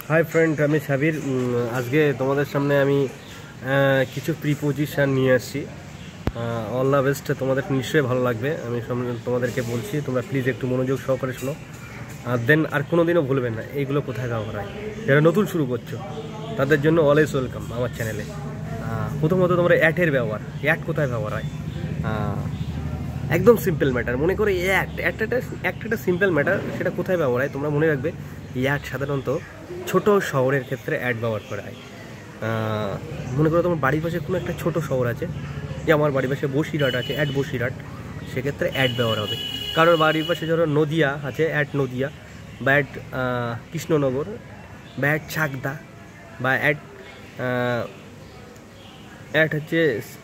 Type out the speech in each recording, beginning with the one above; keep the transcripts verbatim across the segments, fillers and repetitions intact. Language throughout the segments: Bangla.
হাই ফ্রেন্ড, আমি সাবির। আজকে তোমাদের সামনে আমি কিছু প্রিপোজিশন নিয়ে আসছি। অল দ্য বেস্ট, তোমাদের নিশ্চয়ই ভালো লাগবে। আমি তোমাদেরকে বলছি, তোমরা প্লিজ একটু মনোযোগ সহকারে শোনো, আর দেন আর কোনো দিনও ভুলবেন না এইগুলো কোথায় ব্যবহার হয়। যারা নতুন শুরু করছো তাদের জন্য অলওয়েজ ওয়েলকাম আমার চ্যানেলে। প্রথমত তোমরা অ্যাটের ব্যবহার, অ্যাট কোথায় ব্যবহার হয়? একদম সিম্পল ম্যাটার, মনে করে অ্যাট একটা একটা একটা সিম্পল ম্যাটার, সেটা কোথায় ব্যবহার হয় তোমরা মনে রাখবে। অ্যাট সাধারণত ছোট শহরের ক্ষেত্রে অ্যাড ব্যবহার করা হয়। মনে করো তোমার বাড়ির পাশে কোনো একটা ছোট শহর আছে, যে আমার বাড়ির পাশে বসিরহাট আছে, অ্যাট বসিরহাট, সেক্ষেত্রে অ্যাড ব্যবহার হবে। কারোর বাড়ির পাশে ধরো নদিয়া আছে, অ্যাট নদিয়া, বা অ্যাট কৃষ্ণনগর, বা অ্যাট চাকদা, বা অ্যাট অ্যাট হচ্ছে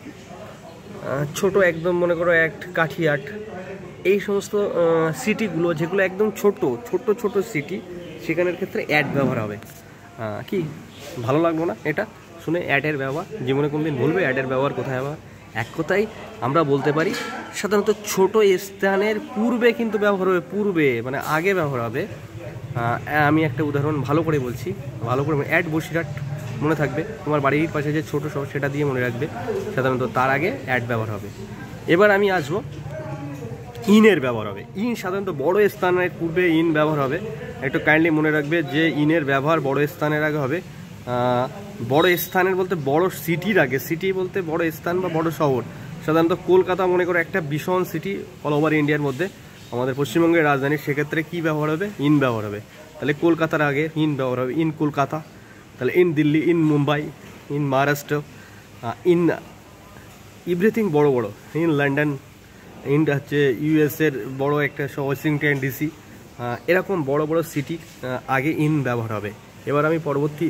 ছোট একদম, মনে করো অ্যাট কাঠিয়াট। এই সমস্ত সিটিগুলো যেগুলো একদম ছোট ছোট ছোট সিটি, সেখানের ক্ষেত্রে অ্যাড ব্যবহার হবে। কি ভালো লাগলো না এটা শুনে? অ্যাডের ব্যবহার জীবনে কোনদিন ভুলবে? অ্যাডের ব্যবহার কোথায় ব্যবহার? এক কথায় আমরা বলতে পারি সাধারণত ছোট স্থানের পূর্বে কিন্তু ব্যবহার হবে, পূর্বে মানে আগে ব্যবহার হবে। আমি একটা উদাহরণ ভালো করে বলছি, ভালো করে। অ্যাট বসিরহাট মনে থাকবে, তোমার বাড়ির পাশে যে ছোট শহর সেটা দিয়ে মনে রাখবে, সাধারণত তার আগে অ্যাড ব্যবহার হবে। এবার আমি আসবো ইনের ব্যবহার হবে। ইন সাধারণত বড় স্থানের পূর্বে ইন ব্যবহার হবে। একটু কাইন্ডলি মনে রাখবে যে ইনের ব্যবহার বড় স্থানের আগে হবে। বড় স্থানের বলতে বড় সিটির আগে, সিটি বলতে বড় স্থান বা বড় শহর। সাধারণত কলকাতা মনে করো একটা ভীষণ সিটি অল ওভার ইন্ডিয়ার মধ্যে, আমাদের পশ্চিমবঙ্গের রাজধানী, সেক্ষেত্রে কী ব্যবহার হবে? ইন ব্যবহার হবে। তাহলে কলকাতার আগে ইন ব্যবহার হবে, ইন কলকাতা। তাহলে in Delhi, in Mumbai, in Maharashtra, in everything বড় বড়, ইন লন্ডন, ইন হচ্ছে ইউএসের বড় একটা ওয়াশিংটন ডিসি, এরকম বড় বড় সিটি আগে ইন ব্যবহার হবে। এবার আমি পরবর্তী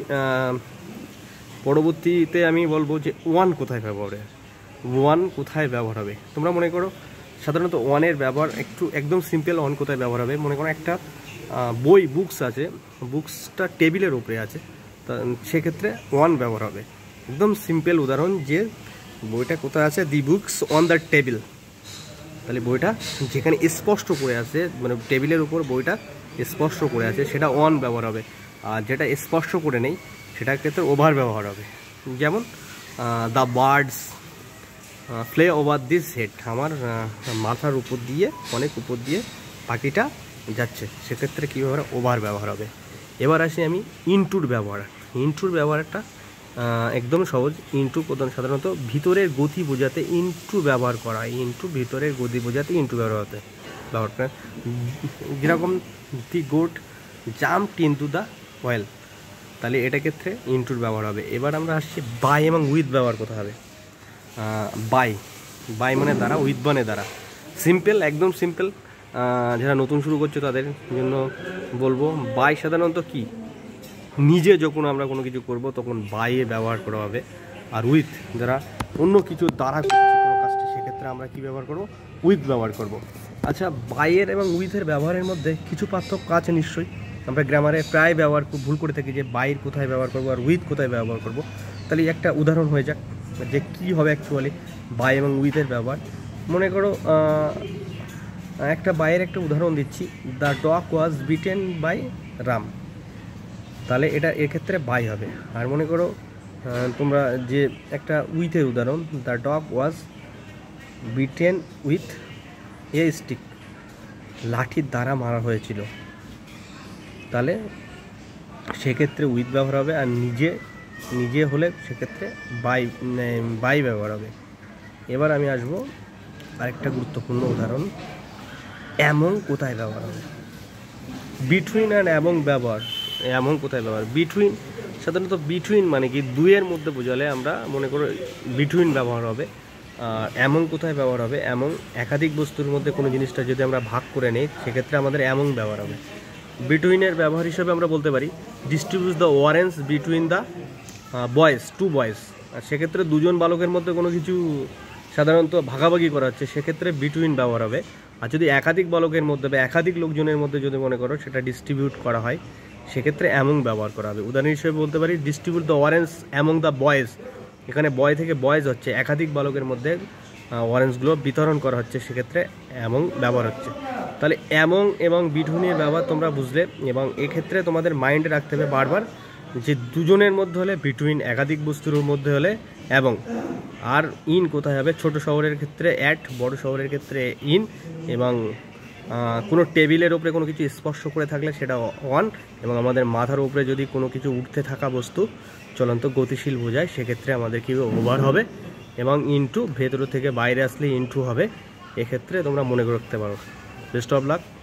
পরবর্তীতে আমি বলবো যে ওয়ান কোথায় ব্যবহার হবে। ওয়ান কোথায় ব্যবহার হবে তোমরা মনে করো, সাধারণত ওয়ানের ব্যবহার একটু একদম সিম্পল। ওয়ান কোথায় ব্যবহার হবে? মনে করো একটা বই, বুকস আছে, বুকসটা টেবিলের উপরে আছে, তা সেক্ষেত্রে ওয়ান ব্যবহার হবে। একদম সিম্পল উদাহরণ, যে বইটা কোথায় আছে? The books on the table. তাহলে বইটা যেখানে স্পষ্ট করে আছে, মানে টেবিলের উপর বইটা স্পষ্ট করে আছে, সেটা অন ব্যবহার হবে। আর যেটা স্পষ্ট করে নেই সেটার ক্ষেত্রে ওভার ব্যবহার হবে। যেমন the birds fly over this head, আমার মাথার উপর দিয়ে, অনেক উপর দিয়ে পাখিটা যাচ্ছে, সেক্ষেত্রে কী ব্যবহার? ওভার ব্যবহার হবে। এবার আসি আমি ইনটুর ব্যবহার। ইনটুর ব্যবহারটা একদম সহজ। ইনটু প্রধান সাধারণত ভিতরের গতি বোঝাতে ইনটু ব্যবহার করা হয়। ইনটু ভিতরের গতি বোঝাতে ইনটু ব্যবহার হতে ব্যবহারটা যেরকম the goat jump into the well, তাহলে এটা ক্ষেত্রে ইনটুর ব্যবহার হবে। এবার আমরা আসছি বাই এবং উইথ ব্যবহার কোথায় হবে। বাই, বাই মানে দ্বারা, উইথ মানে দ্বারা। সিম্পল, একদম সিম্পল। যারা নতুন শুরু করছে তাদের জন্য বলবো, বাই সাধারণত কি, নিজে যখন আমরা কোনো কিছু করব তখন বাইয়ে ব্যবহার করা হবে। আর উইথ, যারা অন্য কিছু দ্বারা করছি কোনো কাজটা, সেক্ষেত্রে আমরা কি ব্যবহার করব? উইথ ব্যবহার করব। আচ্ছা, বাইয়ের এবং উইথের ব্যবহারের মধ্যে কিছু পার্থক্য আছে নিশ্চয়ই। আমরা গ্রামারে প্রায় ব্যবহার খুব ভুল করে থাকি, যে বাইর কোথায় ব্যবহার করব আর উইথ কোথায় ব্যবহার করব। তাহলে একটা উদাহরণ হয়ে যাক যে কী হবে অ্যাকচুয়ালি বাই এবং উইথের ব্যবহার। মনে করো একটা বাইয়ের একটা উদাহরণ দিচ্ছি, the dog was beaten by Ram, তাহলে এটা এক্ষেত্রে বাই হবে। আর মনে করো তোমরা যে একটা উইথের উদাহরণ, the dog was beaten with a stick, লাঠির দ্বারা মারা হয়েছিল, তাহলে সেক্ষেত্রে উইথ ব্যবহার হবে। আর নিজে নিজে হলে সেক্ষেত্রে বাই বাই ব্যবহার হবে। এবার আমি আসবো আরেকটা গুরুত্বপূর্ণ উদাহরণ, এমন কোথায় ব্যবহার হবে। বিটুইন অ্যান্ড এবং ব্যবহার, এমন কোথায় ব্যবহার? বিটুইন সাধারণত বিটুইন মানে কি, দুইয়ের মধ্যে বোঝালে আমরা মনে করো বিটুইন ব্যবহার হবে। আর এমন কোথায় ব্যবহার হবে? এমন একাধিক বস্তুর মধ্যে কোনো জিনিসটা যদি আমরা ভাগ করে নিই, সেক্ষেত্রে আমাদের এমন ব্যবহার হবে। বিটুইনের ব্যবহার হিসেবে আমরা বলতে পারি, distribute the oranges between the boys, two boys. আর সেক্ষেত্রে দুজন বালকের মধ্যে কোনো কিছু সাধারণত ভাগাভাগি করা হচ্ছে, সেক্ষেত্রে বিটুইন ব্যবহার হবে। আর যদি একাধিক বালকের মধ্যে বা একাধিক লোকজনের মধ্যে যদি মনে করো সেটা ডিস্ট্রিবিউট করা হয়, সেক্ষেত্রে অ্যামং ব্যবহার করা হবে। উদাহরণ হিসেবে বলতে পারি, distribute the orange among the boys. এখানে বয় থেকে বয়েজ হচ্ছে, একাধিক বালকের মধ্যে অরেঞ্জগুলো বিতরণ করা হচ্ছে, সেক্ষেত্রে অ্যামং ব্যবহার হচ্ছে। তাহলে অ্যামং এবং বিটুইনের ব্যবহার তোমরা বুঝলে, এবং এক্ষেত্রে তোমাদের মাইন্ডে রাখতে হবে বারবার যে দুজনের মধ্যে হলে, বিটুইন একাধিক বস্তুর মধ্যে হলে, এবং আর ইন কোথায় হবে ছোট শহরের ক্ষেত্রে অ্যাট, বড় শহরের ক্ষেত্রে ইন, এবং কোনো টেবিলের উপরে কোনো কিছু স্পর্শ করে থাকলে সেটা অন, এবং আমাদের মাথার উপরে যদি কোনো কিছু উঠতে থাকা বস্তু চলন্ত গতিশীল বোঝায় সেক্ষেত্রে আমাদের কি ওভার হবে, এবং ইনটু ভেতর থেকে বাইরে আসলে ইনটু হবে। এক্ষেত্রে তোমরা মনে রাখতে পারো। Best of lakh.